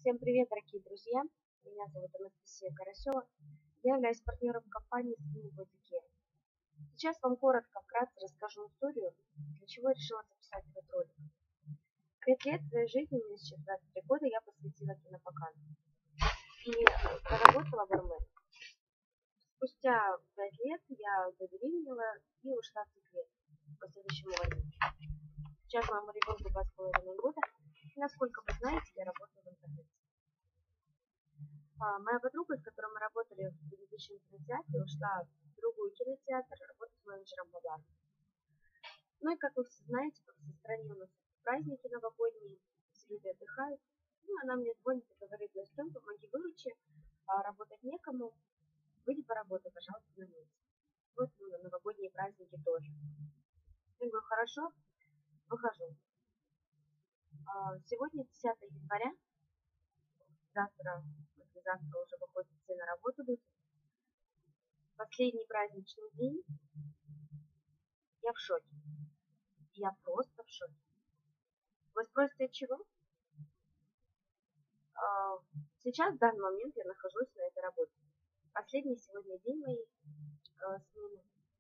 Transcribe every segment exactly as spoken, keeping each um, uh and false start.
Всем привет, дорогие друзья! Меня зовут Анастасия Карасева. Я являюсь партнером компании Skinny Body Care. Сейчас вам коротко, вкратце расскажу историю, для чего я решила записать этот ролик. Пять лет своей жизни, мне сейчас двадцать три года, я посвятила кинопоказу. И проработала барменом. Спустя пять лет я забеременела и ушла в декрет по следующему увольнению. Сейчас моему ребенку два с половиной года. И, насколько вы знаете, я работаю в интернете. А, моя подруга, с которой мы работали в предыдущем кинотеатре, ушла в другой кинотеатр работать менеджером по бару. Ну и как вы все знаете, по всей стране у нас праздники новогодние, все люди отдыхают. Ну, она мне звонит и говорит: Настен, помоги, выручи, а, работать некому, выйди поработай, пожалуйста, на месте. Вот, ну, на новогодние праздники тоже. Я говорю: хорошо, выхожу. А, сегодня десятое января, завтра, послезавтра уже выходят все на работу идут. Последний праздничный день. Я в шоке. Я просто в шоке. Вы спросите, от чего? А, сейчас, в данный момент, я нахожусь на этой работе. Последний сегодня день моей э, смены.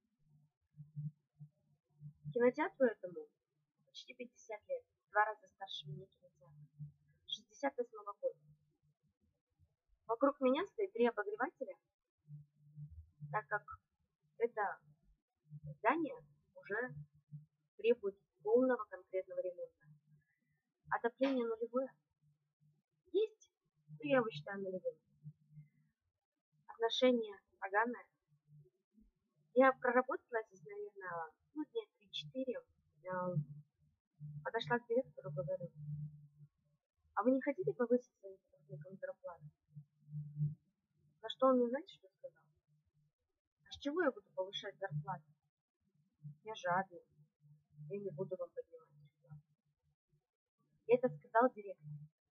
Кинотеатру этому почти пятьдесят лет. Два раза старше меня кинотеатр. шестьдесят восьмого года. Вокруг меня стоит три обогревателя, так как это здание уже требует полного конкретного ремонта. Отопление нулевое есть, но я его считаю нулевым. Отношение поганое. Я проработала здесь, наверное, ну, дня три-четыре. Подошла к директору, говорю: а вы не хотите повысить своим сотрудникам зарплату? На что он мне, знаете, что сказал? А с чего я буду повышать зарплату? Я жадный. Я не буду вам поднимать зарплату. Это сказал директор.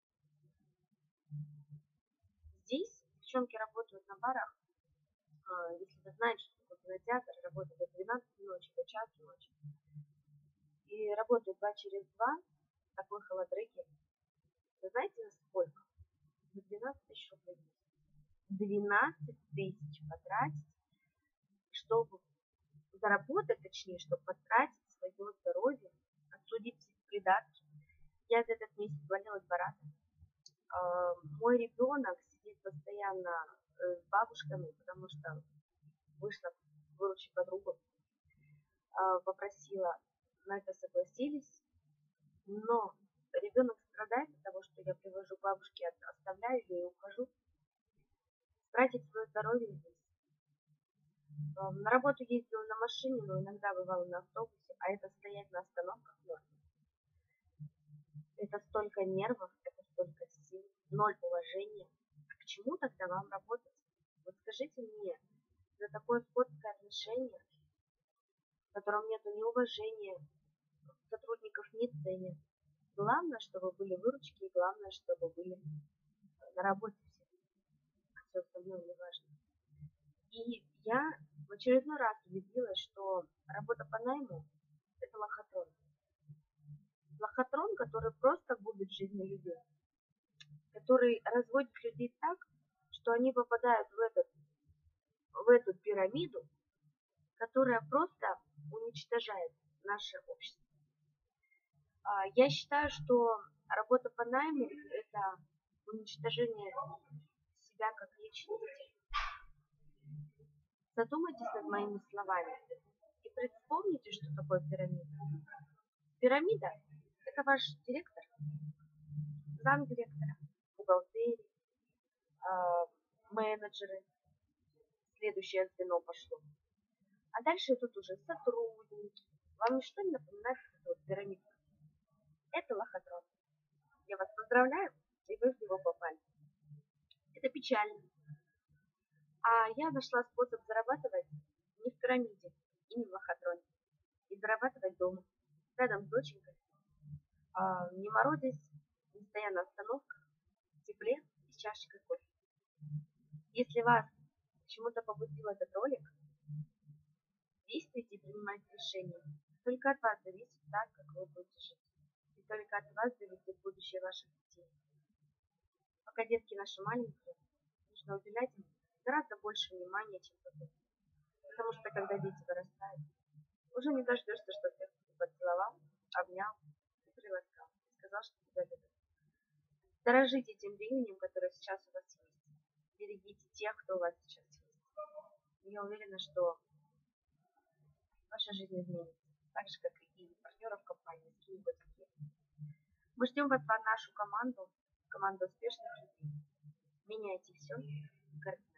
Здесь девчонки работают на барах. Если вы знаете, что такое кинотеатр, работает до двенадцати ночи, до часу ночи. И работают два через два, такой холодрыги. Вы знаете, за сколько? За двенадцать тысяч рублей. двенадцать тысяч потратить, чтобы заработать, точнее, чтобы потратить свое здоровье, отсудить придатки. Я за этот месяц болела два раза. Мой ребенок сидит постоянно с бабушками, потому что вышла выручить подругу, попросила, на это согласились, но ребенок страдает от того, что я привожу бабушке, оставляю ее и ухожу. Тратить свое здоровье здесь. На работу ездила на машине, но иногда бывала на автобусе, а это стоять на остановках ноль. Это столько нервов, это столько сил, ноль уважения. А к чему тогда вам работать? Вот скажите мне, за такое скотское отношение, в котором нет ни уважения, сотрудников не ценят. Главное, чтобы были выручки, и главное, чтобы были на работе все. Все остальное не важно. И я в очередной раз убедилась, что работа по найму – это лохотрон. Лохотрон, который просто губит жизни людей, который разводит людей так, что они попадают в, этот, в эту пирамиду, которая просто уничтожает наше общество. Я считаю, что работа по найму – это уничтожение себя как личности. Задумайтесь над моими словами и вспомните, что такое пирамида. Пирамида – это ваш директор, замдиректора, бухгалтерия, э, менеджеры, следующее звено пошло. А дальше тут уже сотрудники. Вам ничто не напоминает вот пирамиду? Это лохотрон. Я вас поздравляю, и вы в него попали. Это печально. А я нашла способ зарабатывать не в пирамиде и не в лохотроне. И зарабатывать дома, рядом с доченькой, а, не морозясь, не стоя на остановках, в тепле и с чашечкой кофе. Если вас к чему-то побудил этот ролик, действуйте и принимайте решения. Только от вас зависит так, как вы будете жить. И только от вас зависит будущее ваших детей. Пока детки наши маленькие, нужно уделять им гораздо больше внимания, чем потом. Потому что когда дети вырастают, уже не дождешься, что ты их поцеловал, обнял и приласкал. И сказал, что тебя любят. Дорожите тем временем, которое сейчас у вас есть. Берегите тех, кто у вас сейчас есть. И я уверена, что ваша жизнь изменится. Так же, как и партнеров компании, с кем бы то ни было. Мы ждем вас в нашу команду, команду успешных людей. Меняйте все.